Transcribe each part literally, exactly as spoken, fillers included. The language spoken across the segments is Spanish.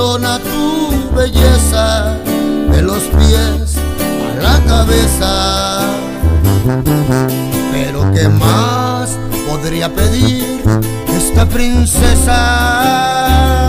corona tu belleza, de los pies a la cabeza. Pero ¿qué más podría pedir esta princesa?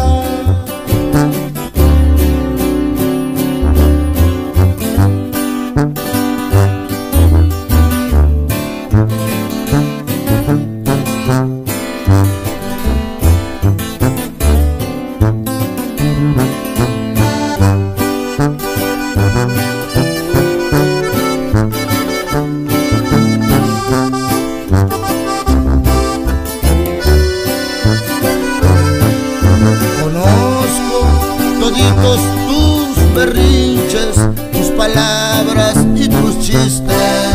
Toditos tus berrinches, tus palabras y tus chistes,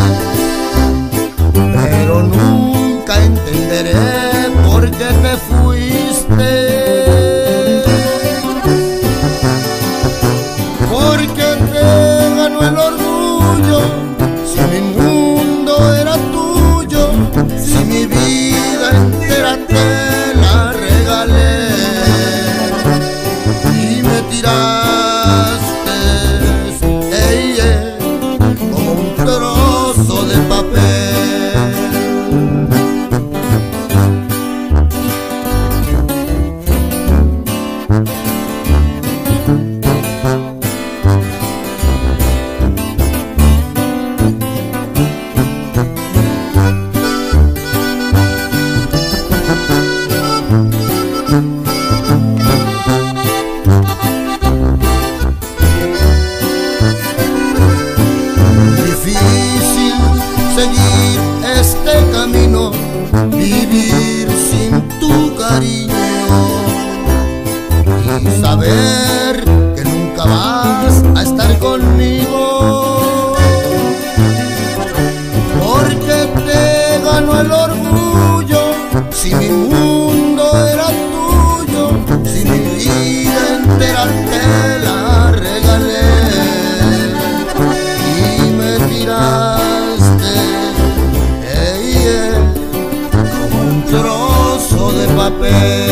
pero nunca entenderé por qué te fuiste. Porque te ganó el orgullo, si mi mundo era tuyo, si mi vida entera te la regalé. Tiraste, ey, ey, como un trozo de papel. Seguir este camino, vivir sin tu cariño y saber que nunca vas a estar conmigo, porque te ganó el orgullo, si mi mundo era tuyo, si mi vida entera te la regalé y me tiraste de papel.